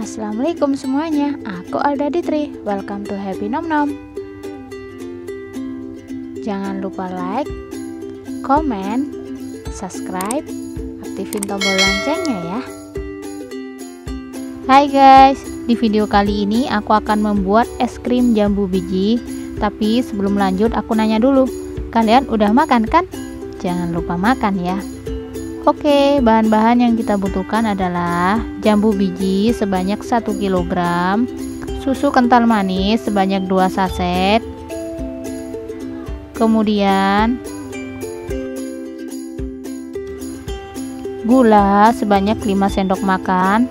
Assalamualaikum semuanya, aku Alda Ditri. Welcome to Happy Nom Nom. Jangan lupa like, komen, subscribe, aktifin tombol loncengnya ya. Hai guys, di video kali ini aku akan membuat es krim jambu biji. Tapi sebelum lanjut aku nanya dulu, kalian udah makan kan? Jangan lupa makan ya. Oke, bahan-bahan yang kita butuhkan adalah jambu biji sebanyak 1 kg, susu kental manis sebanyak 2 saset, kemudian gula sebanyak 5 sendok makan,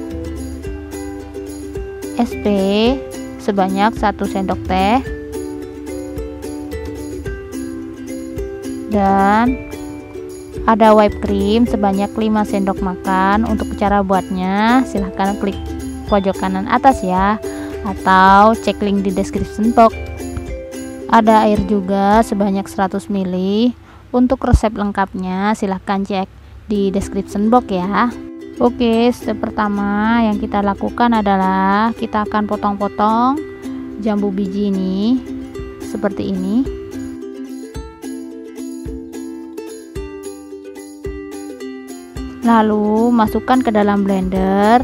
SP sebanyak 1 sendok teh, dan ada whipped cream sebanyak 5 sendok makan. Untuk cara buatnya silahkan klik pojok kanan atas ya, atau cek link di description box. Ada air juga sebanyak 100 ml. Untuk resep lengkapnya silahkan cek di description box ya. Oke, step pertama yang kita lakukan adalah kita akan potong-potong jambu biji ini seperti ini. Lalu masukkan ke dalam blender.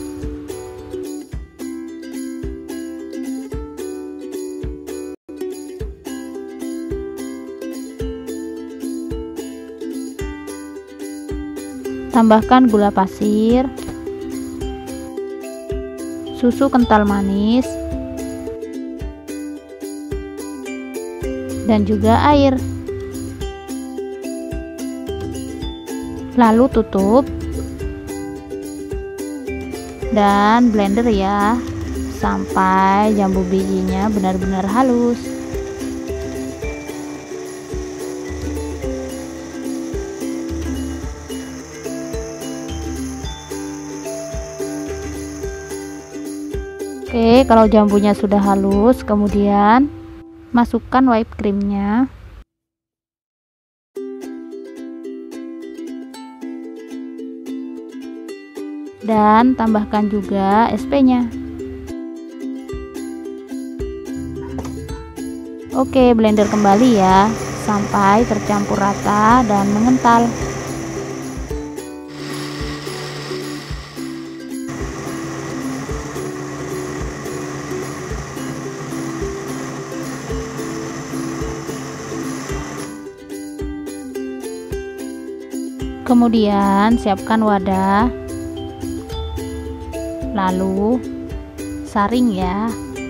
Tambahkan gula pasir, susu kental manis, dan juga air. Lalu tutup dan blender ya sampai jambu bijinya benar-benar halus. Oke, kalau jambunya sudah halus, kemudian masukkan whipped creamnya. Dan tambahkan juga SP-nya. Oke, blender kembali ya sampai tercampur rata dan mengental. Kemudian siapkan wadah, lalu saring ya.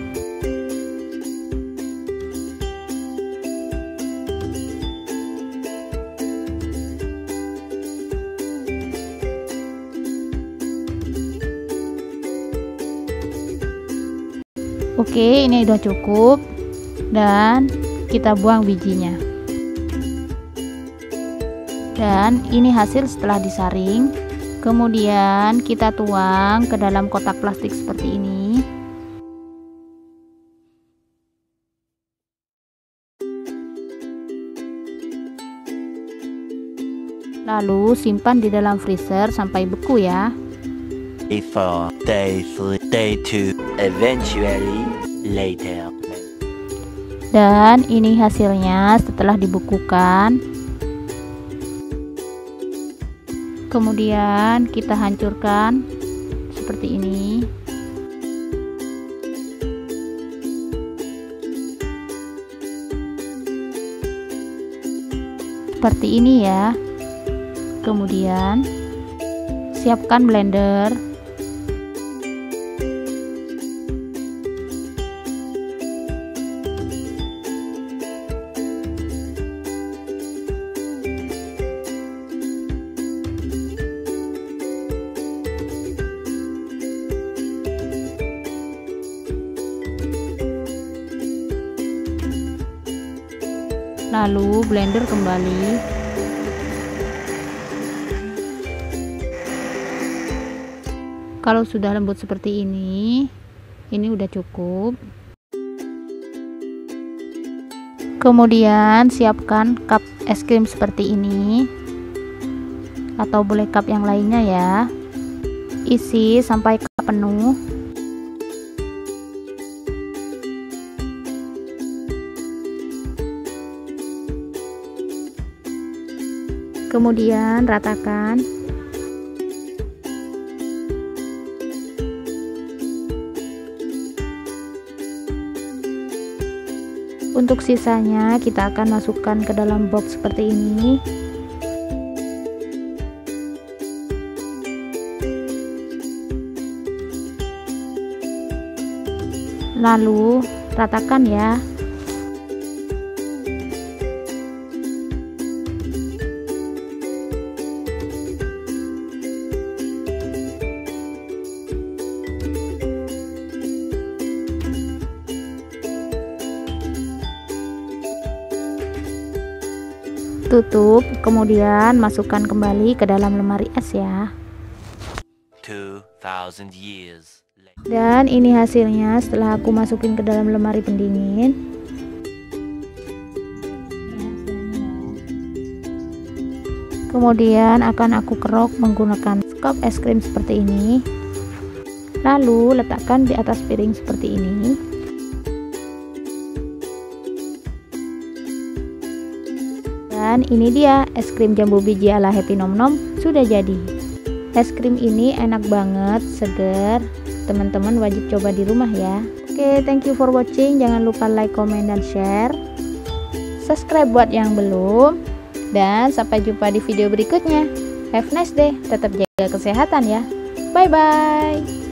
Oke, ini udah cukup dan kita buang bijinya. Dan ini hasil setelah disaring. Kemudian kita tuang ke dalam kotak plastik seperti ini. Lalu simpan di dalam freezer sampai beku ya. Day 2, eventually later. Dan ini hasilnya setelah dibekukan. Kemudian kita hancurkan seperti ini. Seperti ini ya. Kemudian siapkan blender. Lalu blender kembali. Kalau sudah lembut seperti ini udah cukup. Kemudian siapkan cup es krim seperti ini, atau boleh cup yang lainnya ya. isi sampai ke penuh. Kemudian ratakan. Untuk sisanya kita akan masukkan ke dalam box seperti ini. Lalu ratakan ya. Tutup, kemudian masukkan kembali ke dalam lemari es ya. 2000 years. Dan ini hasilnya setelah aku masukin ke dalam lemari pendingin. Kemudian akan aku kerok menggunakan scoop es krim seperti ini. Lalu letakkan di atas piring seperti ini. Dan ini dia es krim jambu biji ala Happy Nom Nom sudah jadi. Es krim ini enak banget, segar. Teman-teman wajib coba di rumah ya. Oke, thank you for watching. Jangan lupa like, comment, dan share. Subscribe buat yang belum. Dan sampai jumpa di video berikutnya. Have a nice day. Tetap jaga kesehatan ya. Bye bye.